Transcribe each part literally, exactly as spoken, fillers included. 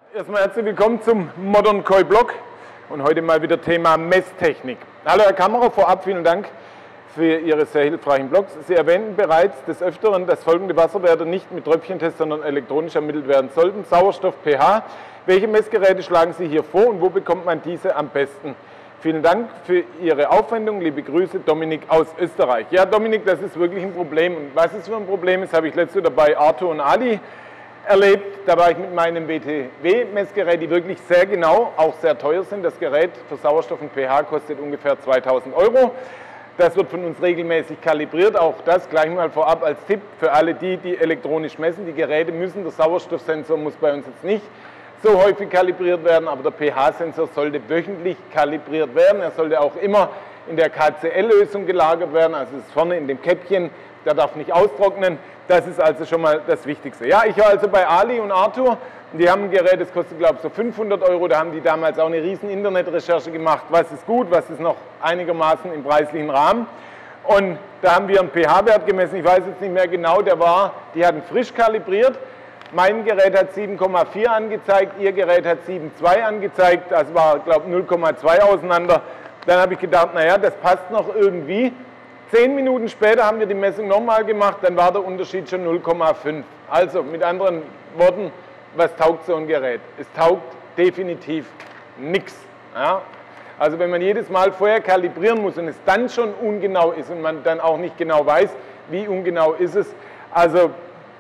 Erstmal herzlich willkommen zum Modern Koi Blog und heute mal wieder Thema Messtechnik. Hallo Herr Kammerer, vorab vielen Dank für Ihre sehr hilfreichen Blogs. Sie erwähnten bereits des Öfteren, dass folgende Wasserwerte nicht mit Tröpfchentest, sondern elektronisch ermittelt werden sollten. Sauerstoff, pH. Welche Messgeräte schlagen Sie hier vor und wo bekommt man diese am besten? Vielen Dank für Ihre Aufwendung. Liebe Grüße, Dominik aus Österreich. Ja, Dominik, das ist wirklich ein Problem. Und was es für ein Problem ist, habe ich letzte dabei Arthur und Ali erlebt. Da war ich mit meinem W T W-Messgerät, die wirklich sehr genau, auch sehr teuer sind. Das Gerät für Sauerstoff und pH kostet ungefähr zweitausend Euro. Das wird von uns regelmäßig kalibriert. Auch das gleich mal vorab als Tipp für alle die, die elektronisch messen. Die Geräte müssen, der Sauerstoffsensor muss bei uns jetzt nicht so häufig kalibriert werden, aber der pH-Sensor sollte wöchentlich kalibriert werden. Er sollte auch immer in der K C L-Lösung gelagert werden, also es ist vorne in dem Käppchen, der darf nicht austrocknen. Das ist also schon mal das Wichtigste. Ja, ich war also bei Ali und Arthur, und die haben ein Gerät, das kostet glaube ich so fünfhundert Euro, da haben die damals auch eine riesen Internetrecherche gemacht, was ist gut, was ist noch einigermaßen im preislichen Rahmen. Und da haben wir einen pH-Wert gemessen, ich weiß jetzt nicht mehr genau, der war, die hatten frisch kalibriert. Mein Gerät hat sieben Komma vier angezeigt, Ihr Gerät hat sieben Komma zwei angezeigt, das war glaube ich null Komma zwei auseinander. Dann habe ich gedacht, naja, das passt noch irgendwie. Zehn Minuten später haben wir die Messung nochmal gemacht, dann war der Unterschied schon null Komma fünf. Also mit anderen Worten, was taugt so ein Gerät? Es taugt definitiv nichts. Ja? Also wenn man jedes Mal vorher kalibrieren muss und es dann schon ungenau ist und man dann auch nicht genau weiß, wie ungenau ist es, also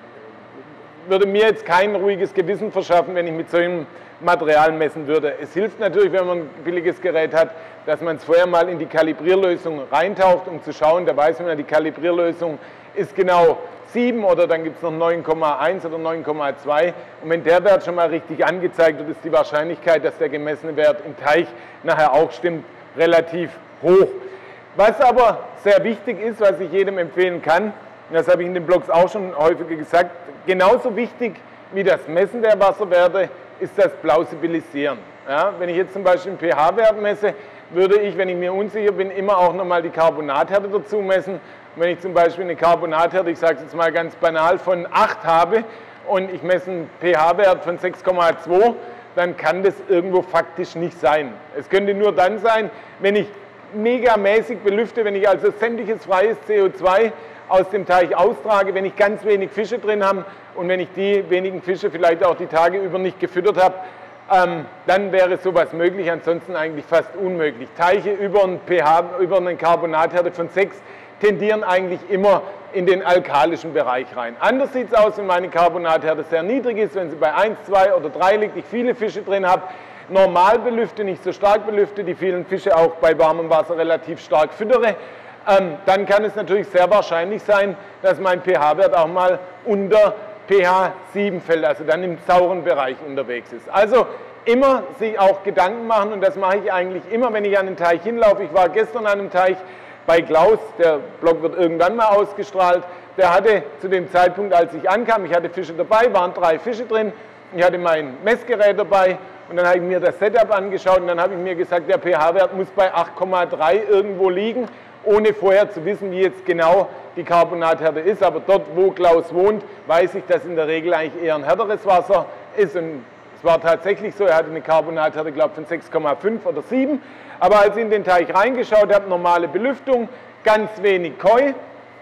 würde mir jetzt kein ruhiges Gewissen verschaffen, wenn ich mit solchem Material messen würde. Es hilft natürlich, wenn man ein billiges Gerät hat, dass man es vorher mal in die Kalibrierlösung reintaucht, um zu schauen, da weiß man, die Kalibrierlösung ist genau sieben oder dann gibt es noch neun Komma eins oder neun Komma zwei und wenn der Wert schon mal richtig angezeigt wird, ist die Wahrscheinlichkeit, dass der gemessene Wert im Teich nachher auch stimmt, relativ hoch. Was aber sehr wichtig ist, was ich jedem empfehlen kann, und das habe ich in den Blogs auch schon häufiger gesagt, genauso wichtig wie das Messen der Wasserwerte ist das Plausibilisieren. Ja, wenn ich jetzt zum Beispiel einen pH-Wert messe, würde ich, wenn ich mir unsicher bin, immer auch nochmal die Carbonathärte dazu messen. Und wenn ich zum Beispiel eine Carbonathärte, ich sage es jetzt mal ganz banal, von acht habe und ich messe einen pH-Wert von sechs Komma zwei, dann kann das irgendwo faktisch nicht sein. Es könnte nur dann sein, wenn ich megamäßig belüfte, wenn ich also sämtliches freies C O zwei aus dem Teich austrage, wenn ich ganz wenig Fische drin habe und wenn ich die wenigen Fische vielleicht auch die Tage über nicht gefüttert habe, ähm, dann wäre sowas möglich, ansonsten eigentlich fast unmöglich. Teiche über einen pH, über einen Carbonathärte von sechs tendieren eigentlich immer in den alkalischen Bereich rein. Anders sieht es aus, wenn meine Carbonathärte sehr niedrig ist, wenn sie bei eins, zwei oder drei liegt, ich viele Fische drin habe, normal belüfte, nicht so stark belüfte, die vielen Fische auch bei warmem Wasser relativ stark füttere, ähm, dann kann es natürlich sehr wahrscheinlich sein, dass mein pH-Wert auch mal unter pH sieben fällt, also dann im sauren Bereich unterwegs ist. Also immer sich auch Gedanken machen und das mache ich eigentlich immer, wenn ich an den Teich hinlaufe. Ich war gestern an einem Teich bei Klaus, der Blog wird irgendwann mal ausgestrahlt, der hatte zu dem Zeitpunkt, als ich ankam, ich hatte Fische dabei, waren drei Fische drin, ich hatte mein Messgerät dabei und dann habe ich mir das Setup angeschaut und dann habe ich mir gesagt, der pH-Wert muss bei acht Komma drei irgendwo liegen, ohne vorher zu wissen, wie jetzt genau die Carbonathärte ist. Aber dort, wo Klaus wohnt, weiß ich, dass in der Regel eigentlich eher ein härteres Wasser ist. Und es war tatsächlich so, er hatte eine Carbonathärte, glaube ich, von sechs Komma fünf oder sieben. Aber als ich in den Teich reingeschaut habe, normale Belüftung, ganz wenig Koi,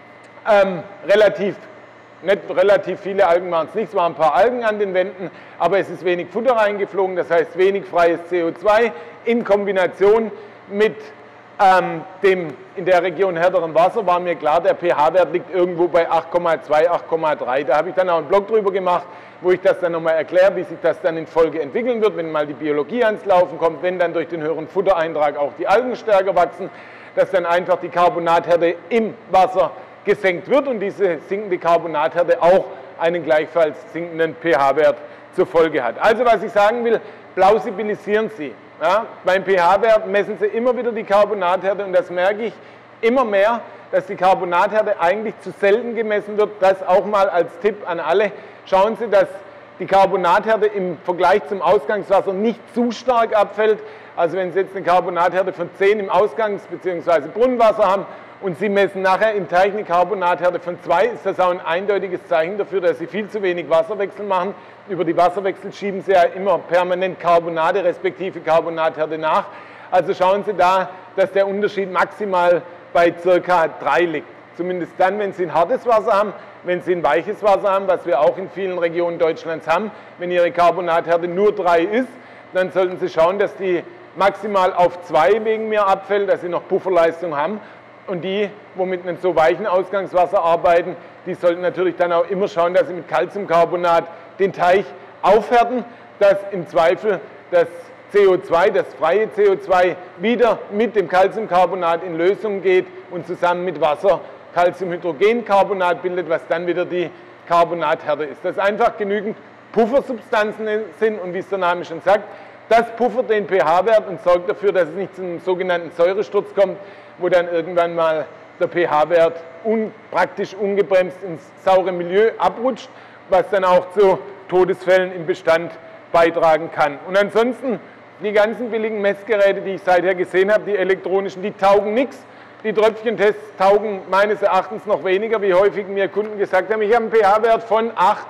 ähm, relativ, nicht relativ viele Algen waren es nicht, es waren ein paar Algen an den Wänden, aber es ist wenig Futter reingeflogen, das heißt wenig freies C O zwei in Kombination mit Ähm, dem in der Region härteren Wasser war mir klar, der pH-Wert liegt irgendwo bei acht Komma zwei, acht Komma drei. Da habe ich dann auch einen Blog drüber gemacht, wo ich das dann nochmal erkläre, wie sich das dann in Folge entwickeln wird, wenn mal die Biologie ans Laufen kommt, wenn dann durch den höheren Futtereintrag auch die Algen stärker wachsen, dass dann einfach die Carbonathärte im Wasser gesenkt wird und diese sinkende Carbonathärte auch einen gleichfalls sinkenden pH-Wert zur Folge hat. Also was ich sagen will, plausibilisieren Sie. Ja, beim pH-Wert messen Sie immer wieder die Carbonathärte und das merke ich immer mehr, dass die Carbonathärte eigentlich zu selten gemessen wird. Das auch mal als Tipp an alle. Schauen Sie, dass die Carbonathärte im Vergleich zum Ausgangswasser nicht zu stark abfällt. Also wenn Sie jetzt eine Carbonathärte von zehn im Ausgangs- bzw. Brunnenwasser haben und Sie messen nachher im Teich eine Carbonathärte von zwei, ist das auch ein eindeutiges Zeichen dafür, dass Sie viel zu wenig Wasserwechsel machen. Über die Wasserwechsel schieben Sie ja immer permanent Carbonate respektive Carbonathärte nach. Also schauen Sie da, dass der Unterschied maximal bei ca. drei liegt. Zumindest dann, wenn Sie ein hartes Wasser haben, wenn Sie ein weiches Wasser haben, was wir auch in vielen Regionen Deutschlands haben. Wenn Ihre Carbonathärte nur drei ist, dann sollten Sie schauen, dass die maximal auf zwei wegen mir abfällt, dass Sie noch Pufferleistung haben. Und die, wo mit einem so weichen Ausgangswasser arbeiten, die sollten natürlich dann auch immer schauen, dass sie mit Calciumcarbonat den Teich aufhärten, dass im Zweifel das C O zwei, das freie C O zwei, wieder mit dem Calciumcarbonat in Lösung geht und zusammen mit Wasser Calciumhydrogencarbonat bildet, was dann wieder die Carbonathärte ist. Dass einfach genügend Puffersubstanzen sind und wie es der Name schon sagt, das puffert den pH-Wert und sorgt dafür, dass es nicht zum sogenannten Säuresturz kommt, wo dann irgendwann mal der pH-Wert un, praktisch ungebremst ins saure Milieu abrutscht, was dann auch zu Todesfällen im Bestand beitragen kann. Und ansonsten, die ganzen billigen Messgeräte, die ich seither gesehen habe, die elektronischen, die taugen nichts. Die Tröpfchentests taugen meines Erachtens noch weniger, wie häufig mir Kunden gesagt haben, ich habe einen pH-Wert von acht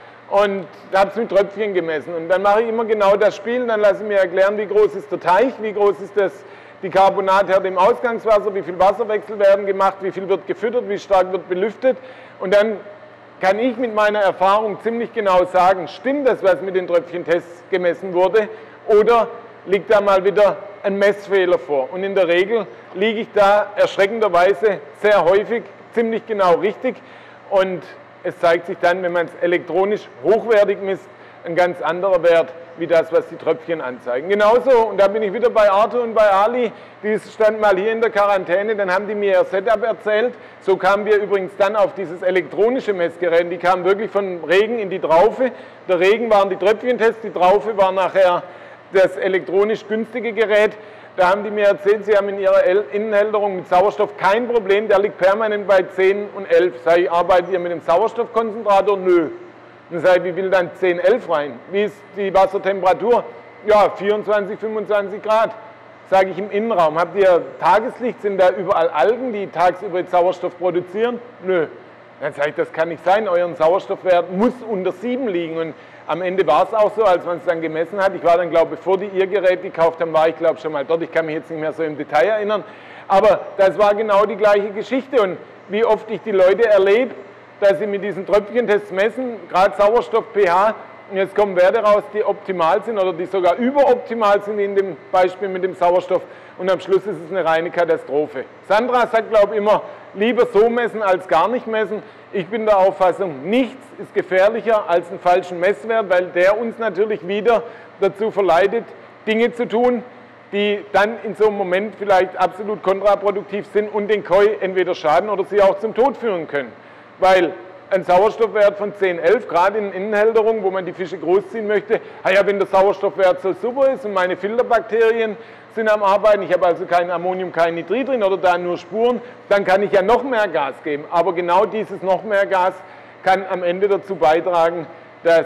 und habe es mit Tröpfchen gemessen. Und dann mache ich immer genau das Spiel, dann lasse ich mir erklären, wie groß ist der Teich, wie groß ist das die Carbonathärte im Ausgangswasser, wie viel Wasserwechsel werden gemacht, wie viel wird gefüttert, wie stark wird belüftet. Und dann kann ich mit meiner Erfahrung ziemlich genau sagen, stimmt das, was mit den Tröpfchentests gemessen wurde, oder liegt da mal wieder ein Messfehler vor. Und in der Regel liege ich da erschreckenderweise sehr häufig ziemlich genau richtig. Und es zeigt sich dann, wenn man es elektronisch hochwertig misst, ein ganz anderer Wert wie das, was die Tröpfchen anzeigen. Genauso, und da bin ich wieder bei Arthur und bei Ali, die standen mal hier in der Quarantäne, dann haben die mir ihr Setup erzählt. So kamen wir übrigens dann auf dieses elektronische Messgerät. Die kamen wirklich von Regen in die Traufe. Der Regen waren die Tröpfchentests, die Traufe war nachher das elektronisch günstige Gerät. Da haben die mir erzählt, sie haben in ihrer Innenhälterung mit Sauerstoff kein Problem, der liegt permanent bei zehn und elf. Sag ich, arbeitet ihr mit dem Sauerstoffkonzentrator? Nö. Dann sage ich, wie will dann zehn, elf rein? Wie ist die Wassertemperatur? Ja, vierundzwanzig, fünfundzwanzig Grad. Sage ich im Innenraum. Habt ihr Tageslicht? Sind da überall Algen, die tagsüber Sauerstoff produzieren? Nö. Dann sage ich, das kann nicht sein. Euer Sauerstoffwert muss unter sieben liegen. Und am Ende war es auch so, als man es dann gemessen hat. Ich war dann, glaube ich, bevor die ihr Gerät gekauft haben, war ich, glaube ich, schon mal dort. Ich kann mich jetzt nicht mehr so im Detail erinnern. Aber das war genau die gleiche Geschichte. Und wie oft ich die Leute erlebe, dass sie mit diesen Tröpfchentests messen, gerade Sauerstoff, pH, und jetzt kommen Werte raus, die optimal sind oder die sogar überoptimal sind in dem Beispiel mit dem Sauerstoff, und am Schluss ist es eine reine Katastrophe. Sandra sagt, glaube ich, immer, lieber so messen als gar nicht messen. Ich bin der Auffassung, nichts ist gefährlicher als einen falschen Messwert, weil der uns natürlich wieder dazu verleitet, Dinge zu tun, die dann in so einem Moment vielleicht absolut kontraproduktiv sind und den Koi entweder schaden oder sie auch zum Tod führen können. Weil ein Sauerstoffwert von zehn, elf, gerade in Innenhälterung, wo man die Fische großziehen möchte, ja, wenn der Sauerstoffwert so super ist und meine Filterbakterien sind am Arbeiten, ich habe also kein Ammonium, kein Nitrit drin oder da nur Spuren, dann kann ich ja noch mehr Gas geben. Aber genau dieses noch mehr Gas kann am Ende dazu beitragen, dass,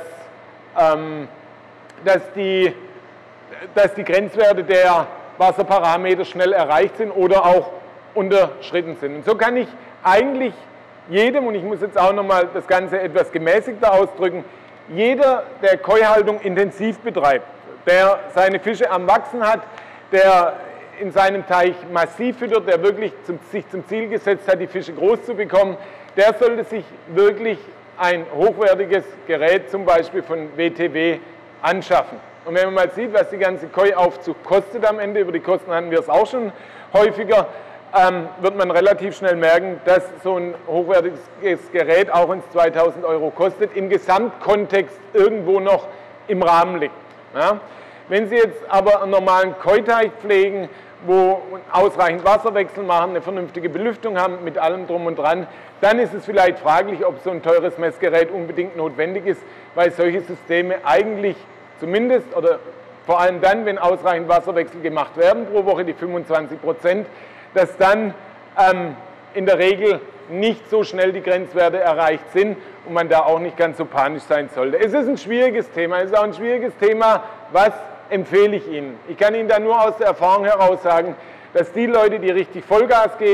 ähm, dass, die, dass die Grenzwerte der Wasserparameter schnell erreicht sind oder auch unterschritten sind. Und so kann ich eigentlich jedem, und ich muss jetzt auch nochmal das Ganze etwas gemäßigter ausdrücken, jeder, der Koi-Haltung intensiv betreibt, der seine Fische am Wachsen hat, der in seinem Teich massiv füttert, der wirklich zum, sich zum Ziel gesetzt hat, die Fische groß zu bekommen, der sollte sich wirklich ein hochwertiges Gerät, zum Beispiel von W T W, anschaffen. Und wenn man mal sieht, was die ganze Koi-Aufzucht kostet am Ende, über die Kosten hatten wir es auch schon häufiger, Ähm, wird man relativ schnell merken, dass so ein hochwertiges Gerät auch uns zweitausend Euro kostet, im Gesamtkontext irgendwo noch im Rahmen liegt. Ja? Wenn Sie jetzt aber einen normalen Koi-Teich pflegen, wo ausreichend Wasserwechsel machen, eine vernünftige Belüftung haben, mit allem drum und dran, dann ist es vielleicht fraglich, ob so ein teures Messgerät unbedingt notwendig ist, weil solche Systeme eigentlich zumindest, oder vor allem dann, wenn ausreichend Wasserwechsel gemacht werden, pro Woche die fünfundzwanzig Prozent, dass dann ähm, in der Regel nicht so schnell die Grenzwerte erreicht sind und man da auch nicht ganz so panisch sein sollte. Es ist ein schwieriges Thema, es ist auch ein schwieriges Thema, was empfehle ich Ihnen? Ich kann Ihnen da nur aus der Erfahrung heraus sagen, dass die Leute, die richtig Vollgas geben,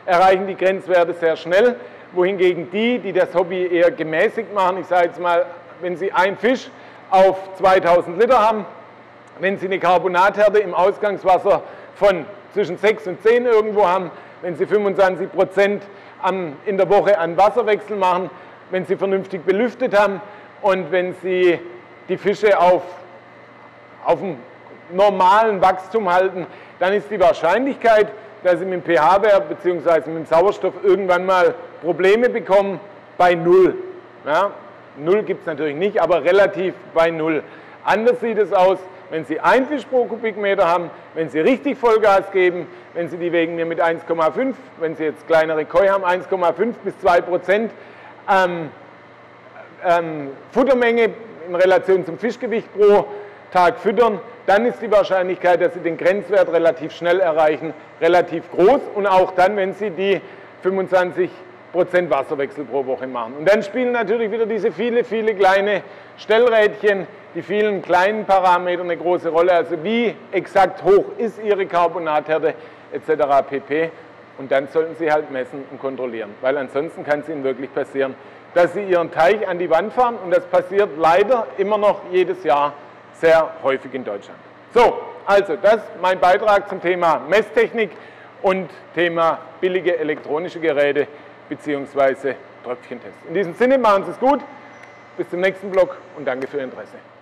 erreichen die Grenzwerte sehr schnell, wohingegen die, die das Hobby eher gemäßigt machen, ich sage jetzt mal, wenn Sie einen Fisch auf zweitausend Liter haben, wenn Sie eine Carbonathärte im Ausgangswasser von zwischen sechs und zehn irgendwo haben, wenn Sie fünfundzwanzig Prozent in der Woche an Wasserwechsel machen, wenn Sie vernünftig belüftet haben und wenn Sie die Fische auf, auf einem normalen Wachstum halten, dann ist die Wahrscheinlichkeit, dass Sie mit dem pH-Wert bzw. mit dem Sauerstoff irgendwann mal Probleme bekommen, bei null. Ja, null gibt es natürlich nicht, aber relativ bei null. Anders sieht es aus, wenn Sie ein Fisch pro Kubikmeter haben, wenn Sie richtig Vollgas geben, wenn Sie die wegen mir mit eins Komma fünf, wenn Sie jetzt kleinere Koi haben, eins Komma fünf bis zwei Prozent ähm, ähm, Futtermenge in Relation zum Fischgewicht pro Tag füttern, dann ist die Wahrscheinlichkeit, dass Sie den Grenzwert relativ schnell erreichen, relativ groß und auch dann, wenn Sie die fünfundzwanzig Prozent Wasserwechsel pro Woche machen. Und dann spielen natürlich wieder diese viele, viele kleine Stellrädchen, die vielen kleinen Parameter eine große Rolle, also wie exakt hoch ist Ihre Carbonathärte et cetera pp. Und dann sollten Sie halt messen und kontrollieren, weil ansonsten kann es Ihnen wirklich passieren, dass Sie Ihren Teich an die Wand fahren und das passiert leider immer noch jedes Jahr sehr häufig in Deutschland. So, also das ist mein Beitrag zum Thema Messtechnik und Thema billige elektronische Geräte bzw. Tröpfchentest. In diesem Sinne, machen Sie es gut, bis zum nächsten Blog und danke für Ihr Interesse.